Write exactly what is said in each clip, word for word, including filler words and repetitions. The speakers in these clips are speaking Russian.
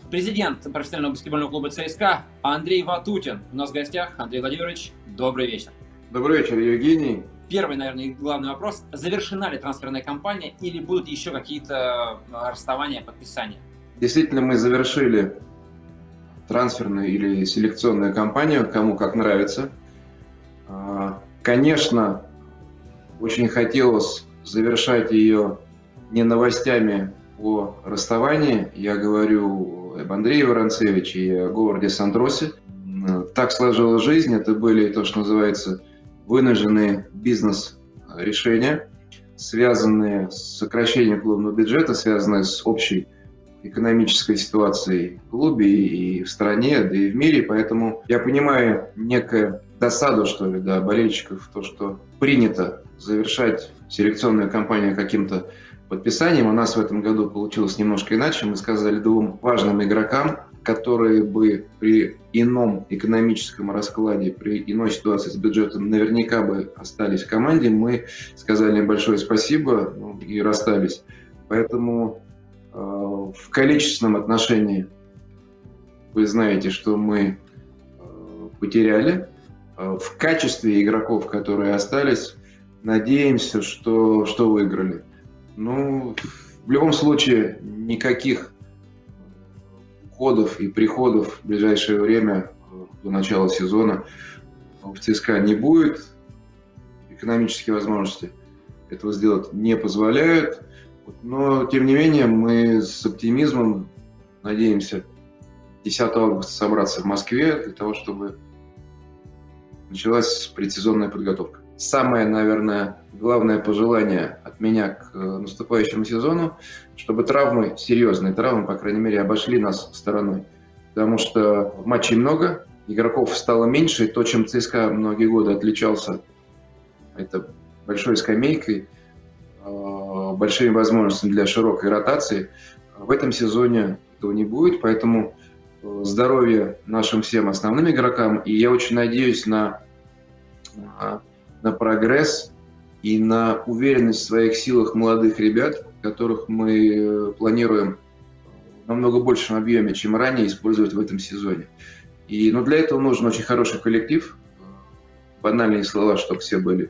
Президент профессионального баскетбольного клуба ЦСКА Андрей Ватутин. У нас в гостях. Андрей Владимирович, добрый вечер. Добрый вечер, Евгений. Первый, наверное, главный вопрос. Завершена ли трансферная кампания или будут еще какие-то расставания, подписания? Действительно, мы завершили трансферную или селекционную кампанию, кому как нравится. Конечно, очень хотелось завершать ее не новостями о расставании. Я говорю об Андрее Воронцевиче и о Говарде Сандросе. Так сложилась жизнь. Это были то, что называется вынужденные бизнес-решения, связанные с сокращением клубного бюджета, связанные с общей экономической ситуацией в клубе и в стране, да и в мире. Поэтому я понимаю некую досаду, что ли, да, болельщиков, то, что принято завершать селекционную кампанию каким-то подписанием. У нас в этом году получилось немножко иначе. Мы сказали двум важным игрокам, которые бы при ином экономическом раскладе, при иной ситуации с бюджетом наверняка бы остались в команде. Мы сказали им большое спасибо, ну, и расстались. Поэтому э, в количественном отношении вы знаете, что мы э, потеряли. Э, в качестве игроков, которые остались, надеемся, что, что выиграли. Ну, в любом случае, никаких уходов и приходов в ближайшее время, до начала сезона, в ЦСКА не будет. Экономические возможности этого сделать не позволяют. Но, тем не менее, мы с оптимизмом надеемся десятого августа собраться в Москве для того, чтобы началась предсезонная подготовка. Самое, наверное, главное пожелание от меня к наступающему сезону, чтобы травмы, серьезные травмы, по крайней мере, обошли нас стороной. Потому что матчей много, игроков стало меньше, и то, чем ЦСКА многие годы отличался, это большой скамейкой, большими возможностями для широкой ротации. В этом сезоне этого не будет, поэтому здоровье нашим всем основным игрокам, и я очень надеюсь на на прогресс и на уверенность в своих силах молодых ребят, которых мы планируем в намного большем объеме, чем ранее, использовать в этом сезоне. И, ну, для этого нужен очень хороший коллектив, банальные слова, чтобы все были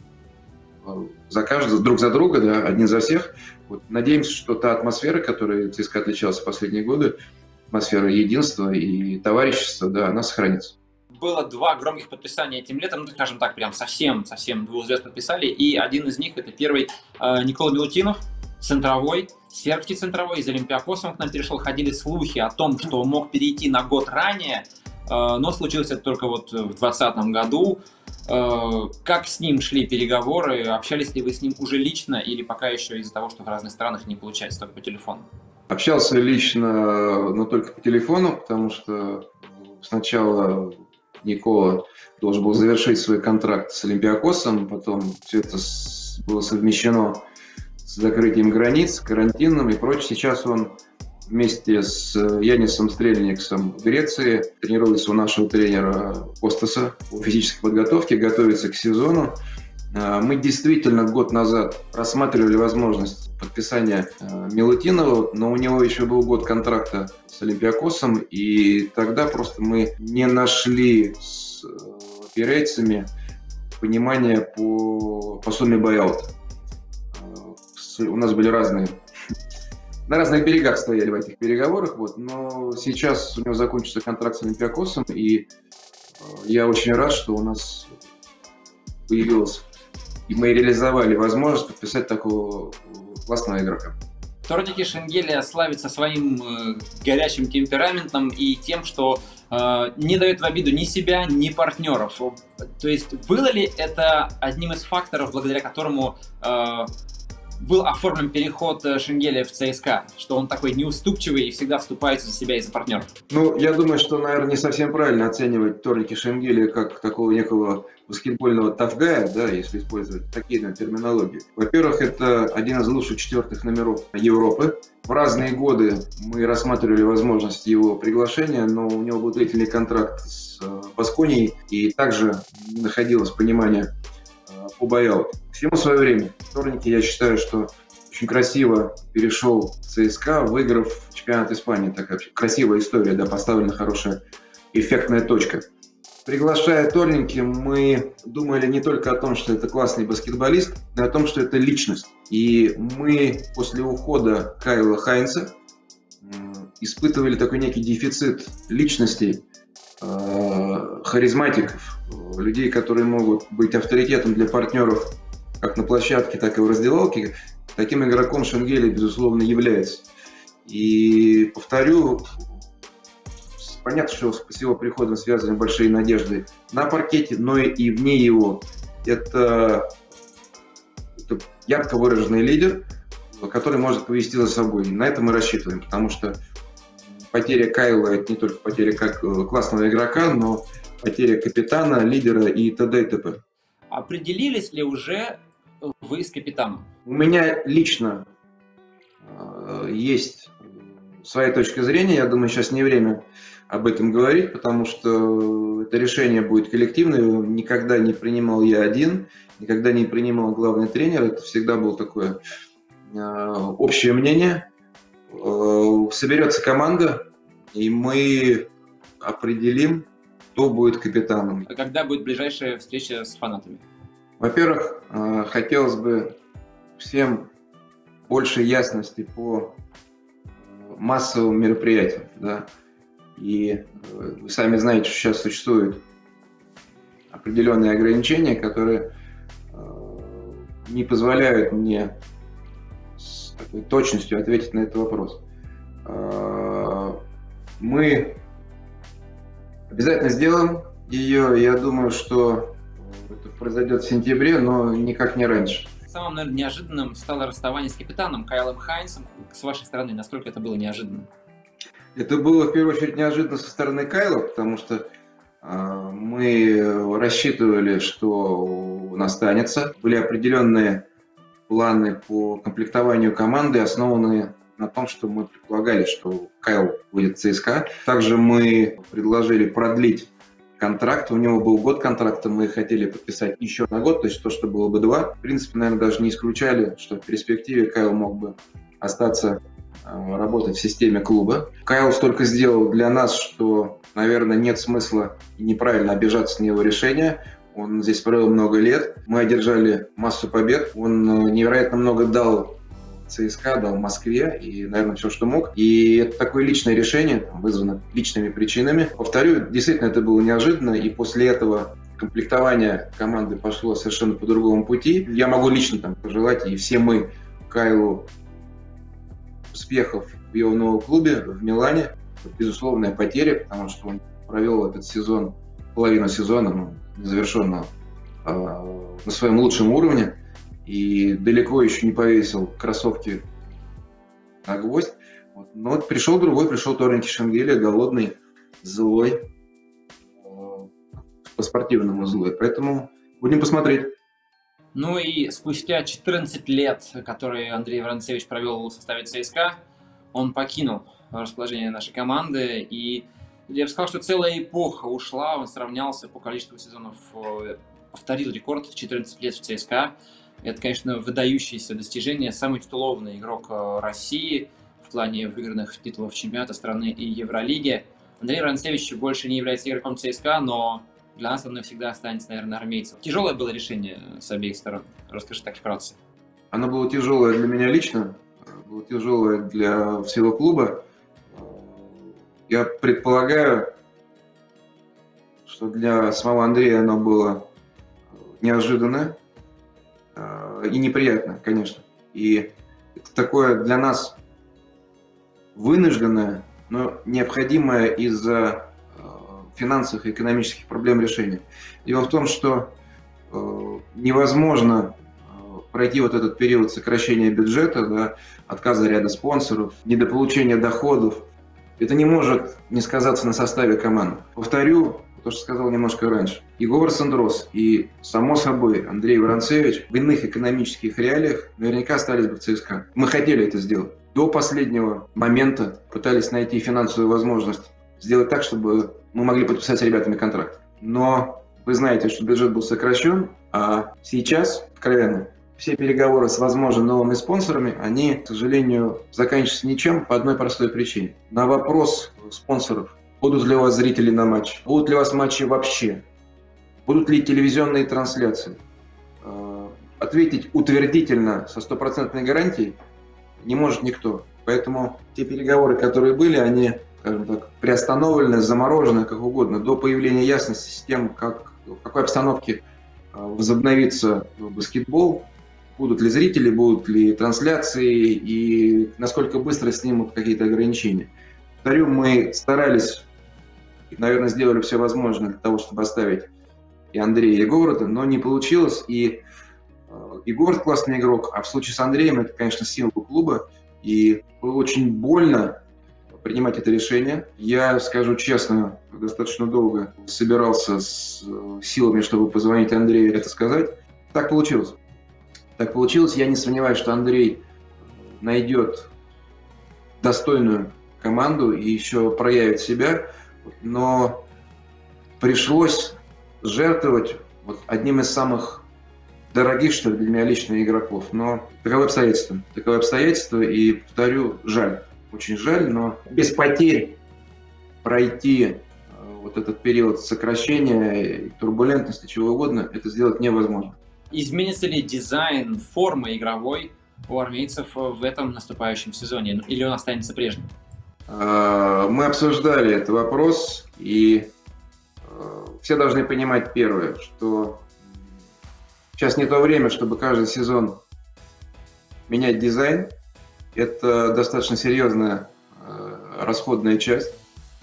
за каждого, друг за друга, да, один за всех. Вот. Надеемся, что та атмосфера, которой ЦСКА отличался в последние годы, атмосфера единства и товарищества, да, она сохранится. Было два громких подписания этим летом, ну, скажем так, прям совсем, совсем двух звезд подписали, и один из них, это первый э, Никола Милутинов, центровой, сербский центровой, из Олимпиакоса к нам перешел, ходили слухи о том, что он мог перейти на год ранее, э, но случилось это только вот в двадцатом году. Э, как с ним шли переговоры, общались ли вы с ним уже лично или пока еще из-за того, что в разных странах не получается, только по телефону? Общался лично, но только по телефону, потому что сначала Никола должен был завершить свой контракт с Олимпиакосом, потом все это было совмещено с закрытием границ, карантином и прочее. Сейчас он вместе с Янисом Стрельниксом в Греции тренируется у нашего тренера Костаса по физической подготовке, готовится к сезону. Мы действительно год назад рассматривали возможность подписания Милутинова, но у него еще был год контракта с Олимпиакосом, и тогда просто мы не нашли с пирейцами понимания по, по сумме байаута. У нас были разные, на разных берегах стояли в этих переговорах, вот, но сейчас у него закончится контракт с Олимпиакосом, и я очень рад, что у нас появилась и мы реализовали возможность подписать такого классного игрока. Торники Шенгелия славится своим э, горячим темпераментом и тем, что э, не дает в обиду ни себя, ни партнеров. То есть было ли это одним из факторов, благодаря которому э, был оформлен переход Шенгелия в ЦСКА, что он такой неуступчивый и всегда вступается за себя и за партнеров? Ну, я думаю, что, наверное, не совсем правильно оценивать Торники Шенгелия как такого некого баскетбольного тафгая, да, если использовать такие на терминологии. Во-первых, это один из лучших четвертых номеров Европы. В разные годы мы рассматривали возможность его приглашения, но у него был длительный контракт с Басконией, и также находилось понимание по байауту. Всему свое время. Торники, я считаю, что очень красиво перешел в ЦСКА, выиграв чемпионат Испании. Такая красивая история, да, поставлена хорошая эффектная точка. Приглашая Торнинки, мы думали не только о том, что это классный баскетболист, но и о том, что это личность. И мы после ухода Кайла Хайнса испытывали такой некий дефицит личностей, харизматиков, людей, которые могут быть авторитетом для партнеров как на площадке, так и в раздевалке. Таким игроком Шенгели, безусловно, является. И повторю, понятно, что с его приходом связаны большие надежды на паркете, но и вне его. Это, это ярко выраженный лидер, который может повести за собой. И на это мы рассчитываем, потому что потеря Кайла – это не только потеря как классного игрока, но потеря капитана, лидера и т.д. и т.п. Определились ли уже вы с капитаном? У меня лично э, есть своя точка зрения. Я думаю, сейчас не время об этом говорить, потому что это решение будет коллективное. Никогда не принимал я один, никогда не принимал главный тренер. Это всегда было такое э, общее мнение. Э, соберется команда, и мы определим, кто будет капитаном. А когда будет ближайшая встреча с фанатами? Во-первых, э, хотелось бы всем больше ясности по массовым мероприятиям, да. И вы сами знаете, что сейчас существуют определенные ограничения, которые э, не позволяют мне с такой точностью ответить на этот вопрос. Э, мы обязательно сделаем ее. Я думаю, что это произойдет в сентябре, но никак не раньше. Самым, наверное, неожиданным стало расставание с капитаном Кайлом Хайнсом. С вашей стороны, насколько это было неожиданно? Это было, в первую очередь, неожиданно со стороны Кайла, потому что э, мы рассчитывали, что он останется. Были определенные планы по комплектованию команды, основанные на том, что мы предполагали, что Кайл будет в ЦСКА. Также мы предложили продлить контракт. У него был год контракта, мы хотели подписать еще на год, то есть то, что было бы два. В принципе, наверное, даже не исключали, что в перспективе Кайл мог бы остаться работать в системе клуба. Кайл столько сделал для нас, что, наверное, нет смысла и неправильно обижаться на его решение. Он здесь провел много лет. Мы одержали массу побед. Он невероятно много дал ЦСКА, дал Москве и, наверное, все, что мог. И это такое личное решение, там, вызвано личными причинами. Повторю, действительно, это было неожиданно. И после этого комплектование команды пошло совершенно по другому пути. Я могу лично там пожелать, и все мы, Кайлу, успехов в его новом клубе, в Милане. Безусловная потеря, потому что он провел этот сезон, половину сезона, ну, незавершенного, э, на своем лучшем уровне. И далеко еще не повесил кроссовки на гвоздь. Вот. Но вот пришел другой, пришел Торнинки Шенгели, голодный, злой, э, по-спортивному злой. Поэтому будем посмотреть. Ну и спустя четырнадцать лет, которые Андрей Воронцевич провел в составе ЦСКА, он покинул расположение нашей команды. И я бы сказал, что целая эпоха ушла. Он сравнялся по количеству сезонов, повторил рекорд в четырнадцать лет в ЦСКА. Это, конечно, выдающееся достижение. Самый титулованный игрок России в плане выигранных титулов чемпионата страны и Евролиги. Андрей Воронцевич больше не является игроком ЦСКА, но для нас он навсегда останется, наверное, армейцем. Тяжелое было решение с обеих сторон. Расскажи так вкратце. Оно было тяжелое для меня лично, было тяжелое для всего клуба. Я предполагаю, что для самого Андрея оно было неожиданное и неприятно, конечно. И это такое для нас вынужденное, но необходимое из-за финансовых и экономических проблем решения. Дело в том, что э, невозможно э, пройти вот этот период сокращения бюджета, да, отказа ряда спонсоров, недополучения доходов. Это не может не сказаться на составе команды. Повторю то, что сказал немножко раньше. И Говард Сандрос, и, само собой, Андрей Воронцевич в иных экономических реалиях наверняка остались бы в ЦСКА. Мы хотели это сделать. До последнего момента пытались найти финансовую возможность сделать так, чтобы мы могли подписать с ребятами контракт. Но вы знаете, что бюджет был сокращен, а сейчас, откровенно, все переговоры с возможными новыми спонсорами, они, к сожалению, заканчиваются ничем по одной простой причине. На вопрос спонсоров, будут ли у вас зрители на матче, будут ли у вас матчи вообще, будут ли телевизионные трансляции, ответить утвердительно со стопроцентной гарантией не может никто. Поэтому те переговоры, которые были, они, скажем так, приостановлены, заморожены, как угодно, до появления ясности с тем, как, в какой обстановке возобновится баскетбол, будут ли зрители, будут ли трансляции и насколько быстро снимут какие-то ограничения. Повторю, мы старались и, наверное, сделали все возможное для того, чтобы оставить и Андрея, и Говарда, но не получилось. И, и Говард классный игрок, а в случае с Андреем это, конечно, символ клуба. И было очень больно принимать это решение. Я, скажу честно, достаточно долго собирался с силами, чтобы позвонить Андрею и это сказать. Так получилось. Так получилось. Я не сомневаюсь, что Андрей найдет достойную команду и еще проявит себя. Но пришлось жертвовать вот одним из самых дорогих, что ли, для меня лично игроков. Но таковы обстоятельства. Таковы обстоятельства, и, повторю, жаль. Очень жаль, но без потерь пройти вот этот период сокращения, турбулентности, чего угодно, это сделать невозможно. Изменится ли дизайн, форма игровой у армейцев в этом наступающем сезоне? Или он останется прежним? Мы обсуждали этот вопрос, и все должны понимать первое, что сейчас не то время, чтобы каждый сезон менять дизайн. Это достаточно серьезная расходная часть,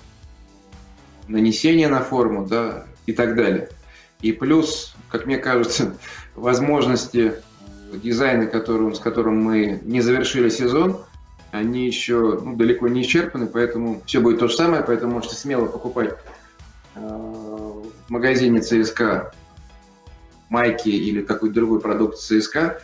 нанесение на форму, да, и так далее. И плюс, как мне кажется, возможности дизайна, которым, с которым мы не завершили сезон, они еще ну, далеко не исчерпаны, поэтому все будет то же самое, поэтому можете смело покупать э, в магазине ЦСКА майки или какой-то другой продукт ЦСКА.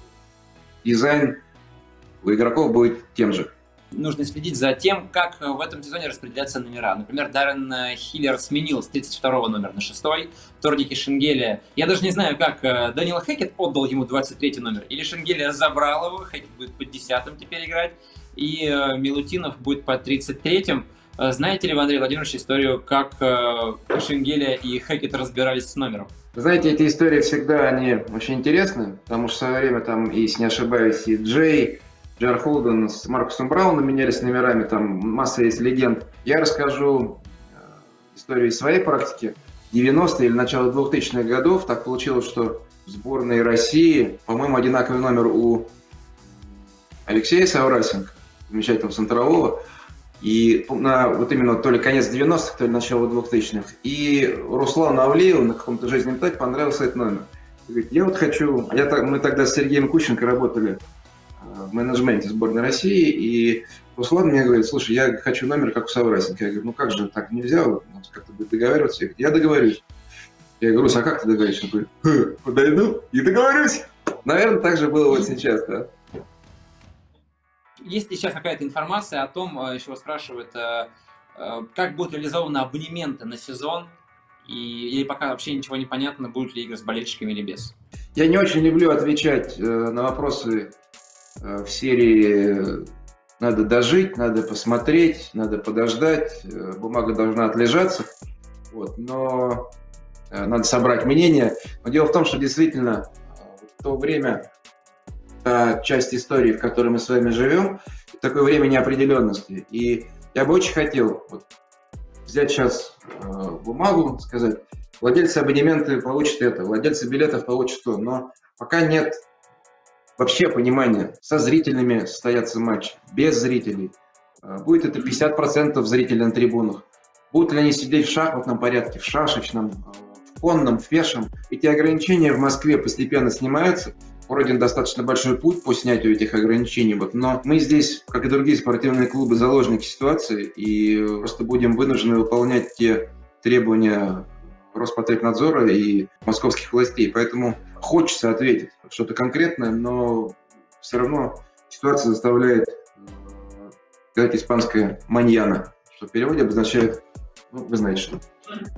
Дизайн у игроков будет тем же. Нужно следить за тем, как в этом сезоне распределяются номера. Например, Даррен Хиллер сменил с тридцать второго номера на шестой, Торники Шенгелия. Я даже не знаю, как Дэниел Хэкет отдал ему двадцать третий номер. Или Шенгелия забрал его, Хэкет будет под десятым теперь играть, и Милутинов будет под тридцать третьим. Знаете ли вы, Андрей Владимирович, историю, как Шенгелия и Хэкет разбирались с номером? Знаете, эти истории всегда они очень интересны, потому что в свое время там, если не ошибаюсь, и Джей, Джар Холден с Маркусом Брауном менялись номерами, там масса есть легенд. Я расскажу историю из своей практики. девяностые или начало двухтысячных годов так получилось, что в сборной России, по-моему, одинаковый номер у Алексея Саврасенко, замечательного центрового, и на вот именно то ли конец девяностых, то ли начало двухтысячных. И Руслану Авлееву на каком-то жизненном этапе понравился этот номер. Говорит, я вот хочу... Я, мы тогда с Сергеем Кущенко работали в менеджменте сборной России, и Руслан мне говорит, слушай, я хочу номер, как у Саврасенко. Я говорю, ну как же, так нельзя, надо как-то будет договариваться. Я, говорю, я договорюсь. Я говорю, а как ты договоришься? Он говорит, подойду и договорюсь. Наверное, так же было вот сейчас, да. Есть ли сейчас какая-то информация о том, еще спрашивают, как будут реализованы абонементы на сезон, и, или пока вообще ничего не понятно, будут ли игры с болельщиками или без? Я не очень люблю отвечать на вопросы в серии «надо дожить», «надо посмотреть», «надо подождать», «бумага должна отлежаться», вот, но надо собрать мнение. Но дело в том, что действительно в то время... та часть истории, в которой мы с вами живем, такое время неопределенности. И я бы очень хотел вот, взять сейчас э, бумагу, сказать, владельцы абонемента получат это, владельцы билетов получат то, но пока нет вообще понимания, со зрителями состоятся матчи, без зрителей. Э, будет это пятьдесят процентов зрителей на трибунах. Будут ли они сидеть в шахматном порядке, в шашечном, в конном, в пешем. Эти ограничения в Москве постепенно снимаются. Пройден достаточно большой путь по снятию этих ограничений, вот, но мы здесь, как и другие спортивные клубы, заложники ситуации и просто будем вынуждены выполнять те требования Роспотребнадзора и московских властей. Поэтому хочется ответить что-то конкретное, но все равно ситуация заставляет сказать испанское «маньяна», что в переводе обозначает, ну, вы знаете что.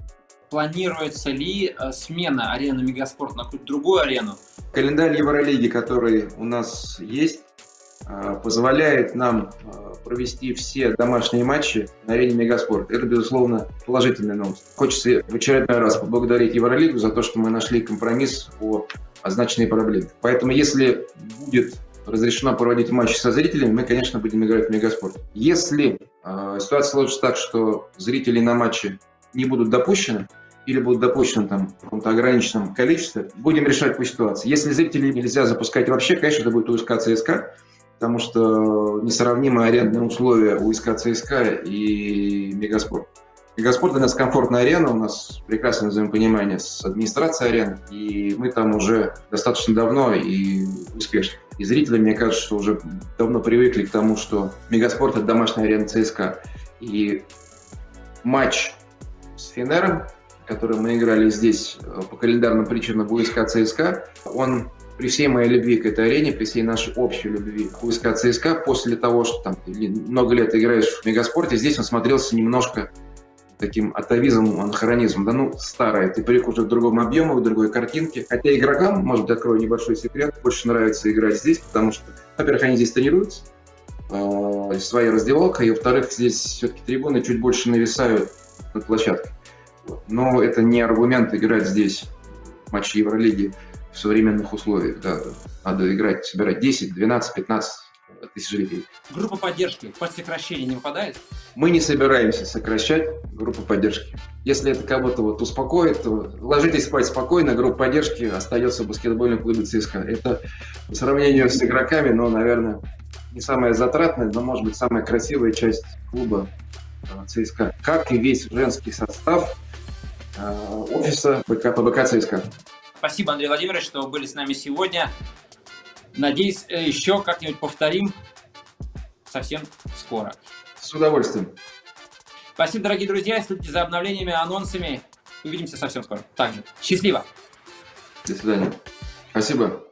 планируется ли смена арены Мегаспорт на какую-то другую арену? Календарь Евролиги, который у нас есть, позволяет нам провести все домашние матчи на арене Мегаспорт. Это, безусловно, положительная новость. Хочется в очередной раз поблагодарить Евролигу за то, что мы нашли компромисс по означенной проблеме. Поэтому, если будет разрешено проводить матчи со зрителями, мы, конечно, будем играть в Мегаспорт. Если э, ситуация сложится так, что зрители на матче не будут допущены, или будут допущены там, в каком-то ограниченном количестве, будем решать по ситуации. Если зрителей нельзя запускать вообще, конечно, это будет УСК ЦСКА, потому что несравнимые арендные условия у УСК ЦСКА и Мегаспорт. Мегаспорт для нас комфортная арена, у нас прекрасное взаимопонимание с администрацией арены, и мы там уже достаточно давно и успешны. И зрители, мне кажется, что уже давно привыкли к тому, что Мегаспорт – это домашняя арена ЦСКА. И матч с Фенером, который мы играли здесь по календарным причинам в УСК ЦСКА, он при всей моей любви к этой арене, при всей нашей общей любви к УСК ЦСКА, после того, что там много лет играешь в Мегаспорте, здесь он смотрелся немножко таким атовизмом, анахронизмом. Да ну, старое, ты привык уже к другому объему, к другой картинке. Хотя игрокам, может быть, открою небольшой секрет, больше нравится играть здесь, потому что, во-первых, они здесь тренируются, э, своя раздевалка, и, во-вторых, здесь все-таки трибуны чуть больше нависают над площадкой. Вот. Но это не аргумент играть здесь в матче Евролиги в современных условиях. Да. Надо играть, собирать десять, двенадцать, пятнадцать тысяч зрителей. Группа поддержки под сокращение не выпадает? Мы не собираемся сокращать группу поддержки. Если это кого-то вот успокоит, то ложитесь спать спокойно, группа поддержки остается в баскетбольном клубе ЦСКА. Это по сравнению с игроками, но, наверное, не самая затратная, но, может быть, самая красивая часть клуба ЦСКА. Как и весь женский состав офиса БК, по БК ЦСКА. Спасибо, Андрей Владимирович, что были с нами сегодня. Надеюсь, еще как-нибудь повторим совсем скоро. С удовольствием. Спасибо, дорогие друзья. Следите за обновлениями, анонсами. Увидимся совсем скоро. Также. Счастливо. До свидания. Спасибо.